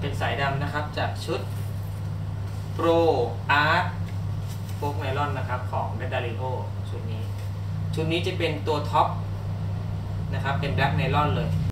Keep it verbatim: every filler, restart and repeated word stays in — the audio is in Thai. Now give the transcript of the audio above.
เป็นสายดำนะครับจากชุด Pro Art โฟกไนลอนนะครับของ Dadariho ชุดนี้ชุดนี้จะเป็นตัวท็อปนะครับเป็นแบล็กไนลอนเลย